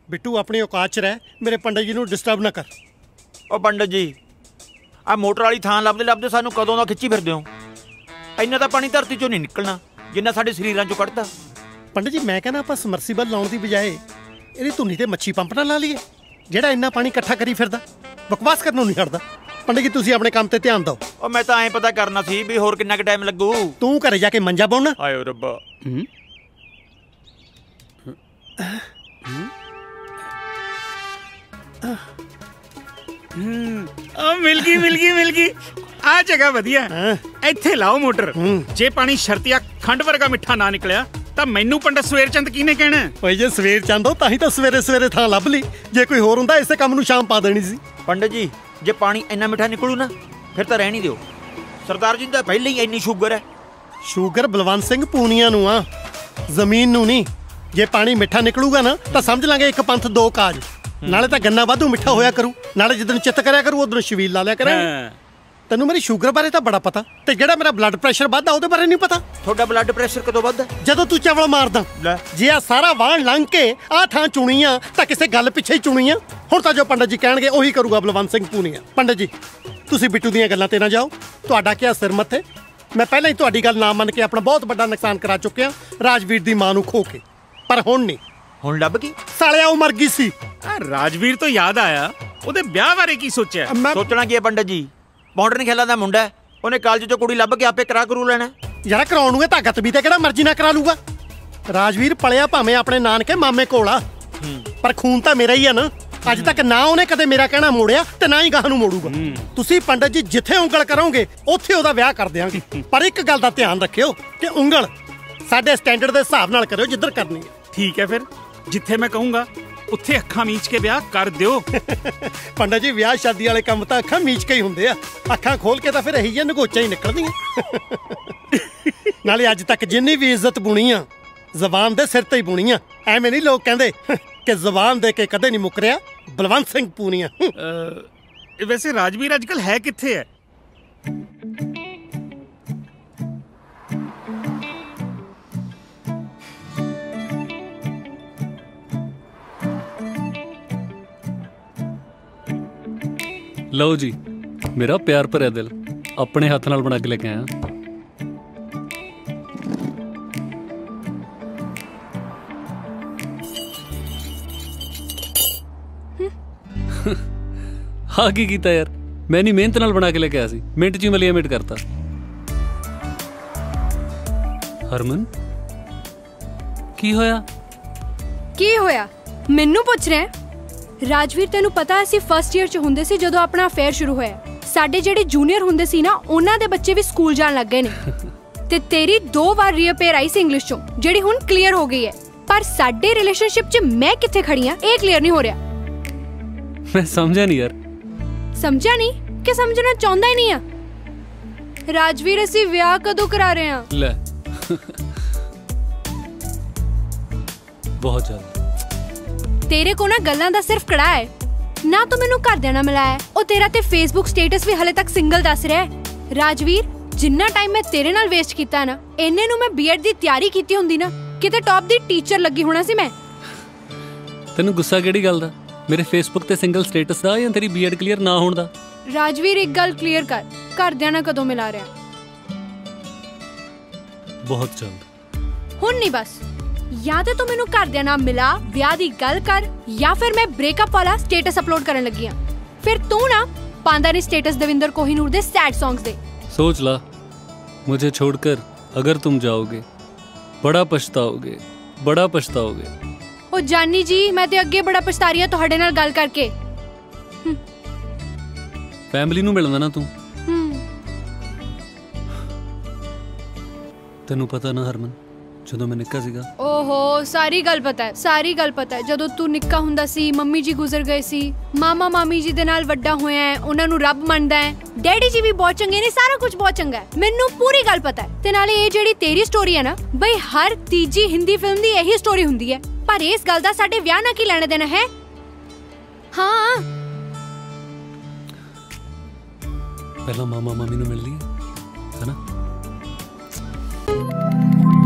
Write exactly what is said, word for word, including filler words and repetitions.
बिट्टू अपनी औकात च रह, मेरे पंडित जी नूं डिस्टर्ब ना कर। ओ पंडित जी आ मोटर वाली थां लभदे लभदे सानू कदों दा खिच्ची फिरदे हो। इन्ना तां पानी धरती चों नहीं निकलना जिन्ना साडे शरीरां चों कढदा। पंडित जी मैं कहना आपां समरसीबल लाउण दी बजाए इहदी धुनी ते मच्छी पंप ना ला लईए, ਜਿਹੜਾ ਇੰਨਾ ਪਾਣੀ ਇਕੱਠਾ ਕਰੀ ਫਿਰਦਾ। ਬਕਵਾਸ ਕਰਨੋਂ ਨਹੀਂ ਹਟਦਾ। ਪੰਡਿਤ ਜੀ ਤੁਸੀਂ ਆਪਣੇ ਕੰਮ ਤੇ ਧਿਆਨ ਦਿਓ। ਉਹ ਮੈਂ ਤਾਂ ਐਂ ਪਤਾ ਕਰਨਾ ਸੀ ਵੀ ਹੋਰ ਕਿੰਨਾ ਕੁ ਟਾਈਮ ਲੱਗੂ। ਤੂੰ ਘਰੇ ਜਾ ਕੇ ਮੰਜਾ ਬੁਣਨਾ। ਆਇਓ ਰੱਬਾ। ਮਿਲ ਗਈ ਮਿਲ ਗਈ ਮਿਲ ਗਈ। ਆ ਜਗ੍ਹਾ ਵਧੀਆ, ਇੱਥੇ ਲਾਓ ਮੋਟਰ। ਜੇ ਪਾਣੀ ਸ਼ਰਤੀਆ ਖੰਡ ਵਰਗਾ ਮਿੱਠਾ ਨਾ ਨਿਕਲਿਆ ਤਾਂ ਮੈਨੂੰ ਪੰਡਤ ਸਵੇਰ ਚੰਦ ਕਿਹਨੇ ਕਹਿਣਾ? ਓਏ ਜੇ ਸਵੇਰ ਚੰਦ ਹੋ ਤਾਂ ਹੀ ਤਾਂ ਸਵੇਰੇ ਸਵੇਰੇ ਥਾਂ ਲੱਭ ਲਈ। ਜੇ ਕੋਈ ਹੋਰ ਹੁੰਦਾ ਇਸੇ ਕੰਮ ਨੂੰ ਸ਼ਾਮ ਪਾ ਦੇਣੀ ਸੀ। ਪੰਡਤ ਜੀ ਜੇ ਪਾਣੀ ਇੰਨਾ ਮਿੱਠਾ ਨਿਕਲੂ ਨਾ ਫਿਰ ਤਾਂ ਰਹਿਣ ਹੀ ਦਿਓ। ਸਰਦਾਰ ਜੀ ਦਾ ਪਹਿਲਾਂ ਹੀ ਇੰਨੀ ਸ਼ੂਗਰ ਹੈ। ਸ਼ੂਗਰ ਬਲਵੰਤ ਸਿੰਘ ਪੂਨੀਆਂ ਨੂੰ ਆ, ਜ਼ਮੀਨ ਨੂੰ ਨਹੀਂ। ਜੇ ਪਾਣੀ ਮਿੱਠਾ ਨਿਕਲੂਗਾ ਨਾ ਤਾਂ ਸਮਝ ਲਾਂਗੇ ਇੱਕ ਪੰਥ ਦੋ ਕਾਜ। ਨਾਲੇ ਤਾਂ ਗੰਨਾ ਵਾਧੂ ਮਿੱਠਾ ਹੋਇਆ ਕਰੂ, ਨਾਲੇ ਜਿੱਦਣ ਚਿੱਤ ਕਰਿਆ ਕਰੂ ਉਦੋਂ ਛਬੀਲ ਲਾ ਲਿਆ ਕਰਾਂਗੇ। ਤੈਨੂੰ ਮੇਰੀ ਸ਼ੂਗਰ ਬਾਰੇ ਤਾਂ ਬੜਾ ਪਤਾ, ਤੇ ਜਿਹੜਾ ਮੇਰਾ ਬਲੱਡ ਪ੍ਰੈਸ਼ਰ ਵੱਧਦਾ ਉਹਦੇ ਬਾਰੇ ਨਹੀਂ ਪਤਾ। ਤੁਹਾਡਾ ਬਲੱਡ ਪ੍ਰੈਸ਼ਰ ਕਦੋਂ ਵੱਧਦਾ? ਜਦੋਂ ਤੂੰ ਚਵਲ ਮਾਰਦਾ। ਜੇ ਆ ਸਾਰਾ ਵਾਹਣ ਲੰਘ ਕੇ ਆਹ ਥਾਂ ਚੁਣੀਆਂ ਤਾਂ ਕਿਸੇ ਗੱਲ ਪਿੱਛੇ ਹੀ ਚੁਣੀਆਂ। ਹੁਣ ਤਾਂ ਜੋ ਪੰਡਤ ਜੀ ਕਹਿਣਗੇ ਉਹੀ ਕਰੂਗਾ ਬਲਵੰਤ ਸਿੰਘ ਪੂਨੀਆ। ਪੰਡਤ ਜੀ ਤੁਸੀਂ ਬਿੱਟੂ ਦੀਆਂ ਗੱਲਾਂ ਤੇ ਨਾ ਜਾਓ। ਤੁਹਾਡਾ ਕਿਆ ਸਿਰ ਮੱਥੇ। ਮੈਂ ਪਹਿਲਾਂ ਹੀ ਤੁਹਾਡੀ ਗੱਲ ਨਾ ਮੰਨ ਕੇ ਆਪਣਾ ਬਹੁਤ ਵੱਡਾ ਨੁਕਸਾਨ ਕਰਾ ਚੁੱਕਿਆ ਰਾਜਵੀਰ ਦੀ ਮਾਂ ਨੂੰ ਖੋ ਕੇ। ਪਰ ਹੁਣ ਨਹੀਂ। ਹੁਣ ਲੱਭ ਗਈ? ਸਾਲਿਆ ਉਹ ਮਰ ਗਈ ਸੀ। ਰਾਜਵੀਰ ਤੋਂ ਯਾਦ ਆਇਆ, ਉਹਦੇ ਵਿਆਹ ਬਾਰੇ ਕੀ ਸੋਚਿਆ? ਸੋਚਣਾ ਕੀ ਹੈ ਪੰਡਤ ਜੀ, ਮਾਡਰਨ ਖੇਲਾਂ ਦਾ ਮੁੰਡਾ ਹੈ। ਉਹਨੇ ਕਾਲਜ ਚੋਂ ਕੁੜੀ ਲੱਭ ਕੇ ਆਪੇ ਕਰਾ ਕਰੂ ਲੈਣਾ। ਯਾਰ ਕਰਾਉਣ ਨੂੰ ਇਹ ਤਾਕਤ ਵੀ ਤੇ ਕਿਹੜਾ ਮਰਜ਼ੀ ਨਾਲ ਕਰਾ ਲੂਗਾ। ਰਾਜਵੀਰ ਪਲਿਆ ਭਾਵੇਂ ਆਪਣੇ ਨਾਨਕੇ ਮਾਮੇ ਕੋਲ ਆ, ਪਰ ਖੂਨ ਤਾਂ ਮੇਰਾ ਹੀ ਆ ਨਾ। ਅੱਜ ਤੱਕ ਨਾ ਉਹਨੇ ਕਦੇ ਮੇਰਾ ਕਹਿਣਾ ਮੋੜਿਆ ਤੇ ਨਾ ਹੀ ਗਾਹ ਨੂੰ ਮੋੜੂਗਾ। ਤੁਸੀਂ ਪੰਡਤ ਜੀ ਜਿੱਥੇ ਉਂਗਲ ਕਰੋਗੇ ਉੱਥੇ ਉਹਦਾ ਵਿਆਹ ਕਰ ਦਿਆਂਗੇ। ਪਰ ਇੱਕ ਗੱਲ ਦਾ ਧਿਆਨ ਰੱਖਿਓ ਕਿ ਉਂਗਲ ਸਾਡੇ ਸਟੈਂਡਰਡ ਦੇ ਹਿਸਾਬ ਨਾਲ ਕਰਿਓ ਜਿੱਧਰ ਕਰਨੀ ਹੈ। ਠੀਕ ਹੈ, ਫਿਰ ਜਿੱਥੇ ਮੈਂ ਕਹੂੰਗਾ ਉੱਥੇ ਅੱਖਾਂ ਮੀਚ ਕੇ ਵਿਆਹ ਕਰ ਦਿਓ। ਪੰਡਤ ਜੀ ਵਿਆਹ ਸ਼ਾਦੀ ਵਾਲੇ ਕੰਮ ਤਾਂ ਅੱਖਾਂ ਮੀਚ ਕੇ ਹੀ ਹੁੰਦੇ ਆ। ਅੱਖਾਂ ਖੋਲ ਕੇ ਤਾਂ ਫਿਰ ਇਹੀ ਜਿਹੀਆਂ ਨਗੋਚਾਂ ਹੀ ਨਿਕਲਦੀਆਂ। ਨਾਲੇ ਅੱਜ ਤੱਕ ਜਿੰਨੀ ਵੀ ਇੱਜ਼ਤ ਬੁਣੀ ਆ ਜ਼ਬਾਨ ਦੇ ਸਿਰ ਤੇ ਹੀ ਬੁਣੀ ਆ। ਐਵੇਂ ਨਹੀਂ ਲੋਕ ਕਹਿੰਦੇ ਕਿ ਜ਼ਬਾਨ ਦੇ ਕੇ ਕਦੇ ਨਹੀਂ ਮੁੱਕਰਿਆ ਬਲਵੰਤ ਸਿੰਘ ਪੂਨੀਆ। ਵੈਸੇ ਰਾਜਵੀਰ ਅੱਜ ਕੱਲ੍ਹ ਹੈ ਕਿੱਥੇ ਹੈ? ਲਓ ਜੀ ਮੇਰਾ ਪਿਆਰ ਭਰਿਆ ਦਿਲ ਆਪਣੇ ਹੱਥ ਨਾਲ ਬਣਾ ਕੇ ਲੈ ਕੇ ਆਇਆ। ਹਾਂ ਕੀ ਕੀਤਾ ਯਾਰ, ਮੈਂ ਨਹੀਂ ਮਿਹਨਤ ਨਾਲ ਬਣਾ ਕੇ ਲੈ ਕੇ ਆਇਆ ਸੀ, ਮਿੰਟ 'ਚ ਹੀ ਮਲੀਆ ਮਿੰਟ ਕਰਤਾ। ਹਰਮਨ ਕੀ ਹੋਇਆ? ਕੀ ਹੋਇਆ ਮੈਨੂੰ ਪੁੱਛ ਰਿਹਾ? ਰਾਜਵੀਰ ਤੈਨੂੰ ਪਤਾ ਅਸੀਂ ਫਸਟ ਈਅਰ 'ਚ ਹੁੰਦੇ ਸੀ ਜਦੋਂ ਆਪਣਾ ਅਫੇਅਰ ਸ਼ੁਰੂ ਹੋਇਆ। ਸਾਡੇ ਜਿਹੜੇ ਜੂਨੀਅਰ ਹੁੰਦੇ ਸੀ ਨਾ ਉਹਨਾਂ ਦੇ ਬੱਚੇ ਵੀ ਸਕੂਲ ਜਾਣ ਲੱਗ ਗਏ ਨੇ। ਤੇ ਤੇਰੀ ਦੋ ਵਾਰ ਰੀਅਪੇਅਰ ਆਈ ਸੀ ਇੰਗਲਿਸ਼ 'ਚੋਂ ਜਿਹੜੀ ਹੁਣ ਕਲੀਅਰ ਹੋ ਗਈ ਹੈ। ਪਰ ਸਾਡੇ ਰਿਲੇਸ਼ਨਸ਼ਿਪ 'ਚ ਮੈਂ ਕਿੱਥੇ ਖੜੀ ਆ ਇਹ ਕਲੀਅਰ ਨਹੀਂ ਹੋ ਰਿਹਾ। ਮੈਂ ਸਮਝਿਆ ਨਹੀਂ ਯਾਰ। ਸਮਝਿਆ ਨਹੀਂ ਕਿ ਸਮਝਣਾ ਚਾਹੁੰਦਾ ਹੀ ਨਹੀਂ ਆ? ਰਾਜਵੀਰ ਅਸੀਂ ਵਿਆਹ ਕਦੋਂ ਕਰਾ ਰਹੇ ਆ? ਲੈ ਬਹੁਤ ਜ਼ਿਆਦਾ। ਤੇਰੇ ਕੋ ਨਾ ਗੱਲਾਂ ਦਾ ਸਿਰਫ ਕੜਾ ਹੈ ਨਾ। ਤੂੰ ਮੈਨੂੰ ਘਰਦਿਆਂ ਨਾਲ ਮਿਲਾਇਆ। ਉਹ ਤੇਰਾ ਤੇ ਫੇਸਬੁੱਕ ਸਟੇਟਸ ਵੀ ਹਲੇ ਤੱਕ ਸਿੰਗਲ ਦੱਸ ਰਿਹਾ ਹੈ। ਰਾਜਵੀਰ ਜਿੰਨਾ ਟਾਈਮ ਮੈਂ ਤੇਰੇ ਨਾਲ ਵੇਸਟ ਕੀਤਾ ਨਾ, ਇੰਨੇ ਨੂੰ ਮੈਂ ਬੀਐਡ ਦੀ ਤਿਆਰੀ ਕੀਤੀ ਹੁੰਦੀ ਨਾ, ਕਿਤੇ ਟੌਪ ਦੀ ਟੀਚਰ ਲੱਗੀ ਹੋਣਾ ਸੀ ਮੈਂ। ਤੈਨੂੰ ਗੁੱਸਾ ਕਿਹੜੀ ਗੱਲ ਦਾ? ਮੇਰੇ ਫੇਸਬੁੱਕ ਤੇ ਸਿੰਗਲ ਸਟੇਟਸ ਦਾ ਜਾਂ ਤੇਰੀ ਬੀਐਡ ਕਲੀਅਰ ਨਾ ਹੋਣ ਦਾ? ਰਾਜਵੀਰ ਇੱਕ ਗੱਲ ਕਲੀਅਰ ਕਰ, ਘਰਦਿਆਂ ਨਾਲ ਕਦੋਂ ਮਿਲਾ ਰਿਹਾ? ਬਹੁਤ ਜਲਦ। ਹੁਣ ਨਹੀਂ ਬਸ। ਜਾਂ ਤੇ ਤੂੰ ਮੈਨੂੰ ਘਰਦਿਆਂ ਨਾਲ ਮਿਲਾ, ਵਿਆਹ ਦੀ ਗੱਲ ਕਰ, ਜਾਂ ਫਿਰ ਮੈਂ ਬ੍ਰੇਕਅਪ ਵਾਲਾ ਸਟੇਟਸ ਅਪਲੋਡ ਕਰਨ ਲੱਗੀ ਆ। ਫਿਰ ਤੂੰ ਨਾ ਪਾਂਦਾ ਨਹੀਂ ਸਟੇਟਸ ਦਵਿੰਦਰ ਕੋਹੀਨੂਰ ਦੇ ਸੈਡ ਸੌਂਗਸ ਦੇ। सोच ला मुझे छोड़कर अगर तुम जाओगे बड़ा पछताओगे बड़ा पछताओगे। ओ जानी जी मैं ते अगे बड़ा पछता रही हां तुहाडे नाल गल करके। फैमिली नूं मिलना ना तू। तेनू पता ना हरमन ਜਦੋਂ मैं निक्का सीगा। ओहो सारी गल पता है, सारी गल पता है। ਜਦੋਂ ਤੂੰ ਨਿੱਕਾ ਹੁੰਦਾ ਸੀ ਮੰਮੀ ਜੀ ਗੁਜ਼ਰ ਗਏ ਸੀ, ਮਾਮਾ ਮਾਮੀ ਜੀ ਦੇ ਨਾਲ ਵੱਡਾ ਹੋਇਆ ਹੈ, ਉਹਨਾਂ ਨੂੰ ਰੱਬ ਮੰਨਦਾ ਹੈ, ਡੈਡੀ ਜੀ ਵੀ ਬਹੁਤ ਚੰਗੇ ਨੇ, ਸਾਰਾ ਕੁਝ ਬਹੁਤ ਚੰਗਾ ਹੈ, ਮੈਨੂੰ ਪੂਰੀ ਗੱਲ ਪਤਾ ਹੈ। ਤੇ ਨਾਲੇ ਇਹ ਜਿਹੜੀ ਤੇਰੀ ਸਟੋਰੀ ਹੈ ਨਾ ਬਈ ਹਰ ਤੀਜੀ ਹਿੰਦੀ ਫਿਲਮ ਦੀ ਇਹੀ ਸਟੋਰੀ ਹੁੰਦੀ ਹੈ। ਪਰ ਇਸ ਗੱਲ ਦਾ ਸਾਡੇ ਵਿਆਹ ਨਾਲ ਕੀ ਲੈਣਾ ਦੇਣਾ ਹੈ? ਹਾਂ ਪਹਿਲਾਂ ਮਾਮਾ ਮਾਮੀ ਨੂੰ ਮਿਲ ਲਈਏ ਹੈ ਨਾ।